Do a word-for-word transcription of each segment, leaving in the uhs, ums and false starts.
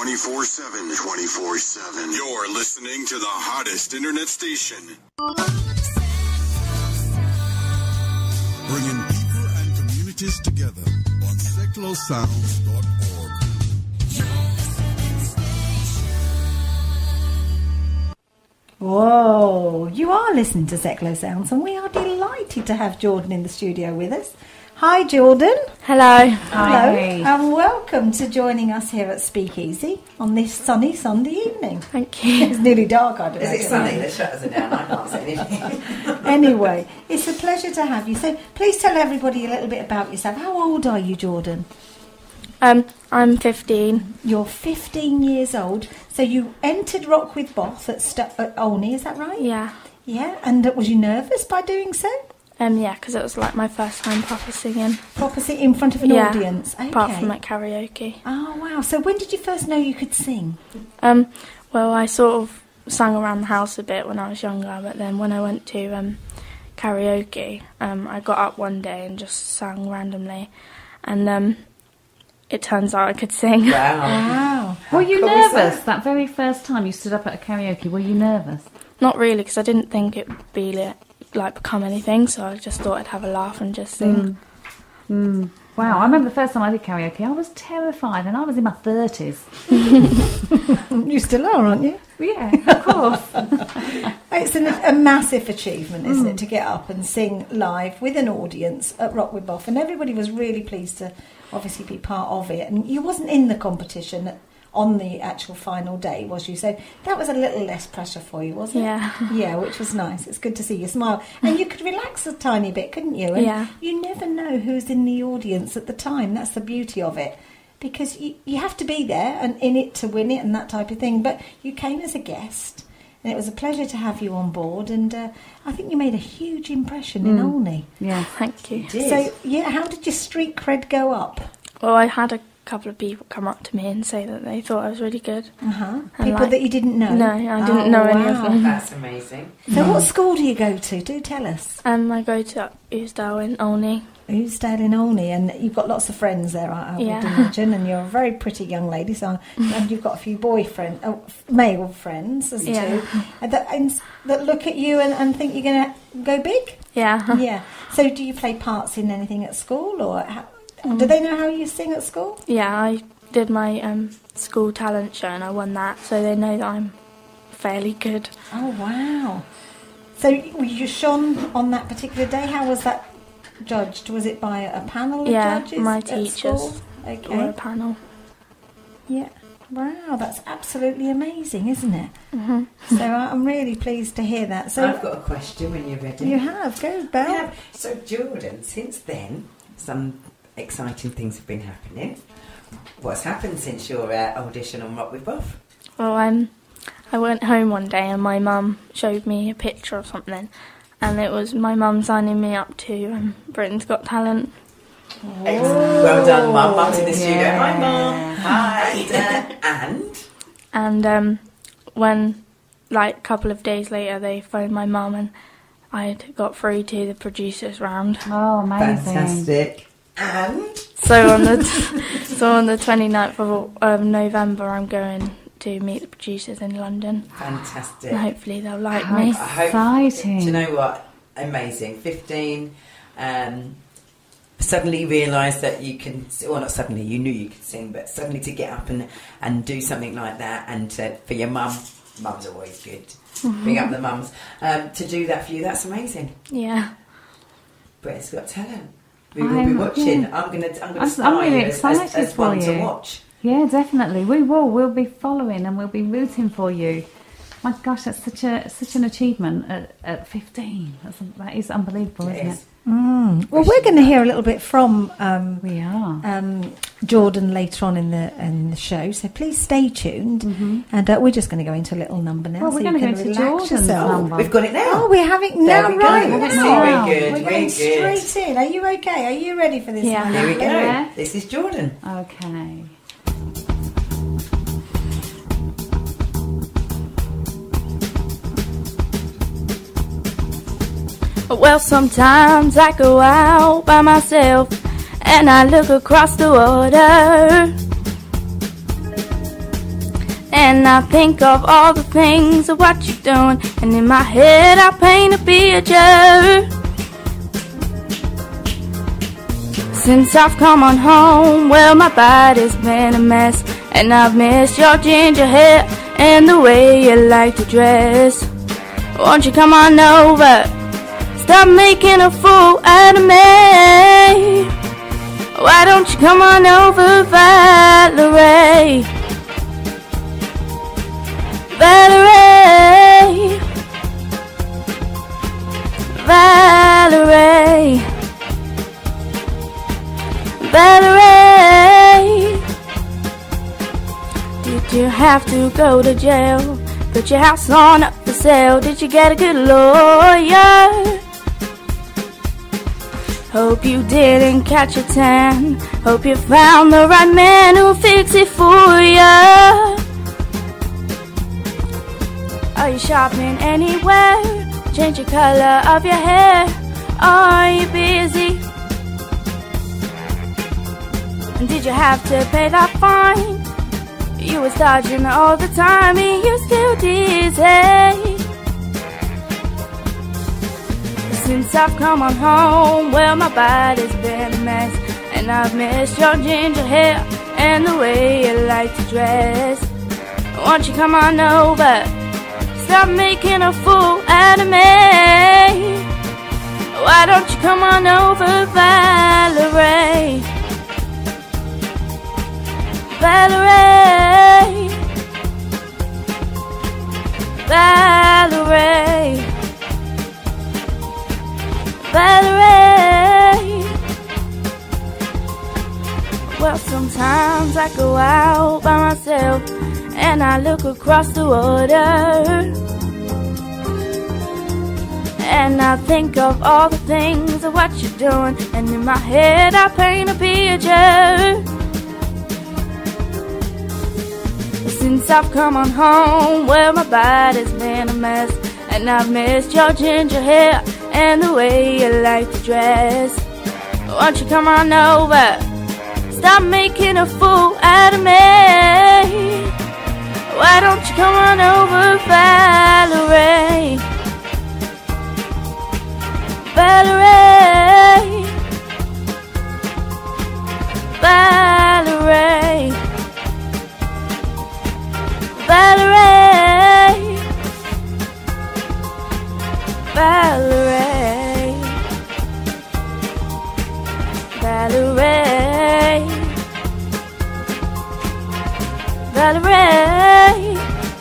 twenty-four seven. twenty-four seven. You're listening to the hottest internet station. Bringing people and communities together on secular sounds dot org. Whoa, you are listening to Secular Sounds, and we are delighted to have Jordan in the studio with us. Hi, Jordan. Hello. Hello, and welcome to joining us here at Speakeasy on this sunny Sunday evening. Thank you. It's nearly dark, I don't know. Is it sunny? The shutters are down, I can't see anything. Anyway, it's a pleasure to have you. So please tell everybody a little bit about yourself. How old are you, Jordan? Um, I'm fifteen. You're fifteen years old. So you entered Rock with Boff at, St- at Olney, is that right? Yeah. Yeah, and was you nervous by doing so? Um, yeah, because it was like my first time proper singing. Proper singing in front of an yeah, audience? Okay. Apart from at karaoke. Oh, wow. So when did you first know you could sing? Um, well, I sort of sang around the house a bit when I was younger, but then when I went to um, karaoke, um, I got up one day and just sang randomly, and um, it turns out I could sing. Wow. Wow. Were you Cool, nervous so- that very first time you stood up at a karaoke? Were you nervous? Not really, because I didn't think it would be li- like become anything, so I just thought I'd have a laugh and just sing. Mm. Wow, I remember the first time I did karaoke, I was terrified, and I was in my thirties. You still are, aren't you? Yeah, of course. It's an, a massive achievement, isn't it, to get up and sing live with an audience at Rock with Boff, and everybody was really pleased to obviously be part of it. And you wasn't in the competition on the actual final day, was you? So that was a little less pressure for you, wasn't it? Yeah. Yeah, which was nice. It's good to see you smile. And you could relax a tiny bit, couldn't you? And Yeah. you never know who's in the audience at the time. That's the beauty of it. Because you, you have to be there and in it to win it and that type of thing. But you came as a guest, and it was a pleasure to have you on board. And uh, I think you made a huge impression in Olney. Yeah. Thank you. Did. So, yeah, how did your street cred go up? Well, I had a couple of people come up to me and say that they thought I was really good. Uh-huh. And People like- that you didn't know? No, I didn't Oh, know any of wow. them. That's amazing. So what school do you go to? Do tell us. Um, I go to Ousdale in Olney. Ousdale in Olney, and you've got lots of friends there, I, I would Yeah. imagine, and you're a very pretty young lady, so and you've got a few boyfriend, oh, male friends, as Yeah. too, and that, and that look at you and, and think you're going to go big? Yeah. Yeah. So do you play parts in anything at school, or how, do they know how you sing at school? Yeah, I did my um, school talent show and I won that, so they know that I'm fairly good. Oh, wow. So were you shone on that particular day? How was that judged? Was it by a panel of Yeah, judges my at teachers school? or a Okay. panel. Yeah. Wow, that's absolutely amazing, isn't it? hmm So I'm really pleased to hear that. So I've got a question when you're ready. you have, go, Belle. Yeah. So, Jordan, since then, some exciting things have been happening. What's happened since your uh, audition on Rock with Boff? Well, um, I went home one day and my mum showed me a picture of something, and it was my mum signing me up to um, Britain's Got Talent. Excellent. Well done, Mum. Mum's in the studio. Yeah. Hi, Mum. Hi. And, uh, and And um, when, like, a couple of days later, they phoned my mum and I'd got through to the producers round. Oh, amazing. fantastic. And So on the so on the twenty-ninth of um, November, I'm going to meet the producers in London. fantastic. And hopefully they'll like How me. I hope- exciting. Do you know what? Amazing. fifteen. Um, suddenly realised that you can, well, not suddenly, you knew you could sing, but suddenly to get up and, and do something like that, and to, for your mum, mum's always good. Mm-hmm. Bring up the mums. Um, to do that for you, that's amazing. Yeah. Britain's Got Talent. We will be I'm- watching. yeah. I'm gonna, I'm gonna I'm- start I'm really you as, as, excited as one for to you. watch. Yeah, definitely. We will. We'll be following and we'll be rooting for you. My gosh, that's such a such an achievement at, at fifteen. That's, that is unbelievable, It isn't is. it? Mm. Well, we're going to hear a little bit from um, We are. um, Jordan later on in the in the show, so please stay tuned. And uh, we're just going to go into a little number now. Well, so we're you going to can go into relax Jordan's yourself. number. We've got it now. Oh, we're having There no we go. right. Wow. now. Very good, We're very going good. straight in. Are you okay? Are you ready for this? Yeah. one? Here we go. Yeah. This is Jordan. Okay. Well, sometimes I go out by myself and I look across the water. And I think of all the things of what you're doing, and in my head I paint a picture. Since I've come on home, well, my body's been a mess, and I've missed your ginger hair and the way you like to dress. Won't you come on over? Stop making a fool out of me. Why don't you come on over, Valerie? Valerie, Valerie, Valerie. Did you have to go to jail? Put your house on up for sale? Did you get a good lawyer? Hope you didn't catch a tan. Hope you found the right man who'll fix it for you. Are you shopping anywhere? Change the color of your hair. Are you busy? And did you have to pay that fine? You was dodging all the time and you're still dizzy. Since I've come on home, well, my body's been a mess, and I've missed your ginger hair and the way you like to dress. Won't you come on over? Stop making a fool out of me. Why don't you come on over, Valerie? Valerie, Valerie, Valerie. Well, sometimes I go out by myself and I look across the water, and I think of all the things of what you're doing, and in my head I paint a picture. Since I've come on home, well, my body's been a mess, and I've missed your ginger hair and the way you like to dress. Won't you come on over? Stop making a fool out of me. Why don't you come on over, Valerie? Valerie, Valerie, Valerie, Valerie, Valerie, Valerie,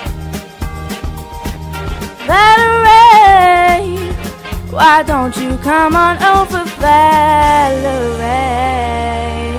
Valerie. Why don't you come on over, Valerie?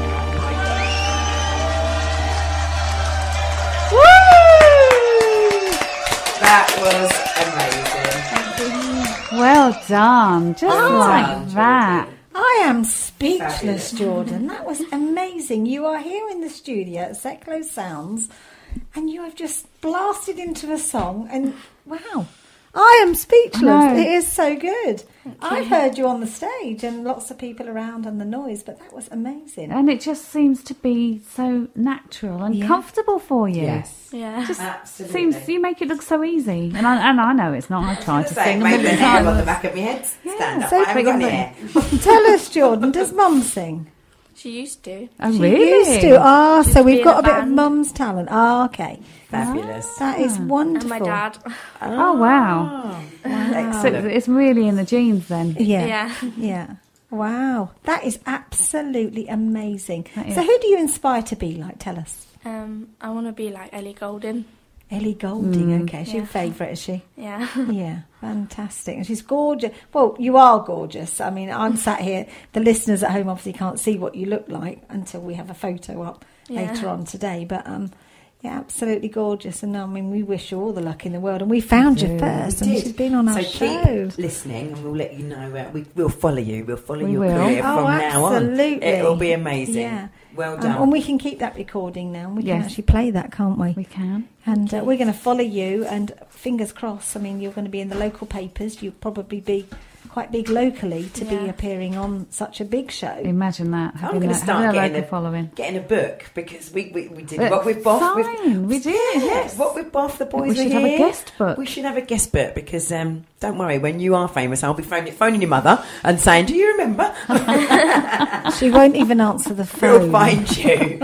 That was amazing. Well done. Just Well like done, that. I am speechless, Fabulous. Jordan. That was amazing. You are here in the studio at Sept Sounds, and you have just blasted into a song, and wow, I am speechless. I know. It is so good. I've heard you on the stage and lots of people around and the noise, but that was amazing. And it just seems to be so natural and Yeah. comfortable for you. Yes. Yeah. Just Absolutely. seems you make it look so easy, and I and I know it's not. I tried to Say, sing a make the million hair on the times. back of my head. Stand up. so I haven't got any pretty. hair. Tell us, Jordan, does Mum sing? She used to. Oh She really? used to. Ah, She so used to we've be got in a a bit of band. Mum's talent. Ah, okay. Fabulous. That is wonderful. And my dad. Oh wow! So Excellent. it's really in the genes then. Yeah. Yeah. Yeah. Wow. That is absolutely amazing. That is. So who do you inspire to be like? Tell us. Um, I want to be like Ellie Goulding. Ellie Goulding. Mm. Okay. She's Yeah. your favourite, is she? Yeah. Yeah. Fantastic. And she's gorgeous. Well, you are gorgeous. I mean, I'm sat here. The listeners at home obviously can't see what you look like until we have a photo up Yeah. later on today. But um, yeah, absolutely gorgeous. And I mean, we wish you all the luck in the world. And we found you do. first, We and did. she's been on our so show. keep listening, and we'll let you know. Uh, we, we'll follow you. We'll follow We your will. career Oh, from now on. absolutely. It will be amazing. Yeah. Well Um, done. and we can keep that recording now. And we can Yes. actually play that, can't we? We can. And uh, we're going to follow you. And fingers crossed. I mean, you're going to be in the local papers. You'll probably be quite big locally to Yeah. be appearing on such a big show. Imagine that. I'm having going to that- start having a getting local a, following. getting a book because we, we, we did Uh, what with Boff. with- fine, we did, yes. What with Boff, the boys We are should have a here. guest book. We should have a guest book because um, don't worry, when you are famous, I'll be phoning, phoning your mother and saying, "Do you remember?" She won't even answer the We'll phone. find you.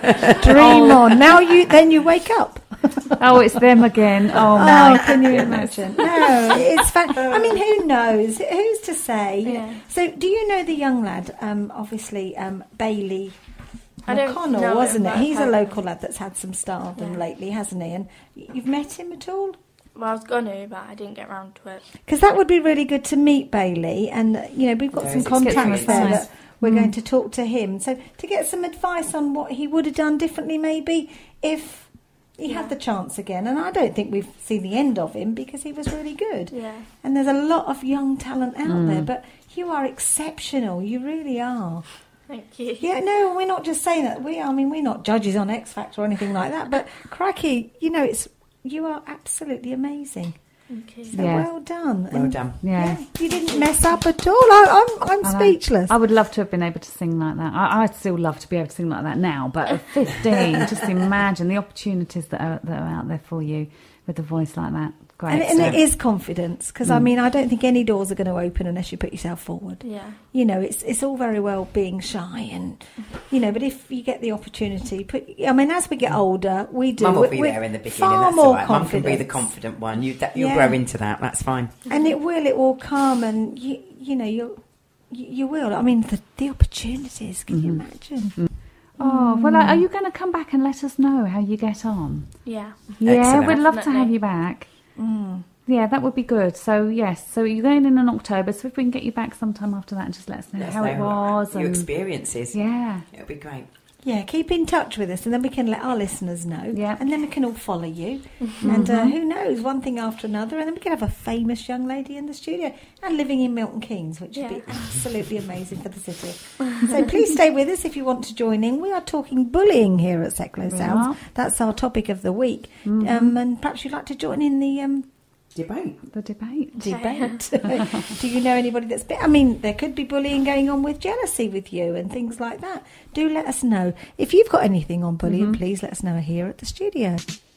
Dream on. Now you, then you wake up. Oh, it's them again. Oh, my Oh, can you goodness. imagine? No, it's fun. I mean, who knows? Who's to say? Yeah. So, do you know the young lad? Um, obviously, um, Bailey I don't McConnell, know wasn't him, it? but He's a I've- local lad that's had some stardom Yeah. lately, hasn't he? And y- you've met him at all? Well, I was gonna, but I didn't get round to it. Because that would be really good to meet Bailey, and uh, you know we've got Yeah, some it's contacts experience. there Nice. that we're going to talk to him. So to get some advice on what he would have done differently, maybe if he Yeah. had the chance again. And I don't think we've seen the end of him because he was really good. Yeah. And there's a lot of young talent out there, but you are exceptional. You really are. Thank you. Yeah, no, we're not just saying that. We, I mean, we're not judges on X Factor or anything like that. But crikey, you know, it's you are absolutely amazing. Thank you. So Yeah. well done. Well And, done. Yeah. you didn't mess up at all. I, I'm, I'm I know. speechless. I would love to have been able to sing like that. I, I'd still love to be able to sing like that now, but at fifteen, just imagine the opportunities that are, that are out there for you with a voice like that. Great. And, and So- it is confidence, because I mean, I don't think any doors are going to open unless you put yourself forward. Yeah. You know, it's it's all very well being shy, and you know, but if you get the opportunity, put. I mean, as we get older, we do. Mum will we're- be we're there in the beginning. Far That's more all right. Mum can be the confidence. confident one. You, that, you'll Yeah. grow into that. That's fine. And it will. It will come, and you you know you'll you, you will. I mean, the the opportunities. Can you imagine? Oh, well, are you going to come back and let us know how you get on? Yeah. Yeah, Excellent. we'd love to Definitely. have you back. Yeah, that would be good. So, yes, so you're going in in October, so if we can get you back sometime after that and just let us know Let us how it know was. Your and experiences. Yeah. It'll be great. Yeah, keep in touch with us, and then we can let our listeners know. Yeah. And then we can all follow you. And uh, who knows, one thing after another, and then we can have a famous young lady in the studio and living in Milton Keynes, which would Yeah. be absolutely amazing for the city. So please stay with us if you want to join in. We are talking bullying here at Seclo We Sounds. are. That's our topic of the week. Um, and perhaps you'd like to join in the um, Debate. The debate. debate. Do you know anybody that's been... I mean, there could be bullying going on with jealousy with you and things like that. Do let us know. If you've got anything on bullying, please let us know here at the studio.